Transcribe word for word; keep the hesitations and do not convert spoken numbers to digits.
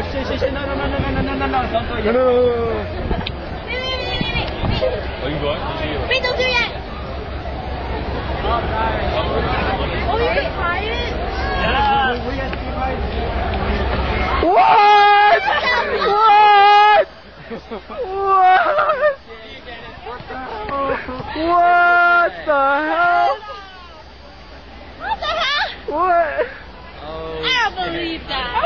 shit, shit, shit. No, no, no, no, no, no, no, no. Don't do it yet. No, no, no, no. Wait, wait, wait, wait, wait, wait. Are you going? Wait, don't do it yet. Oh, you can try it? Yeah. We got to keep right. What? What? What? What the hell? What the hell? What? I don't believe that.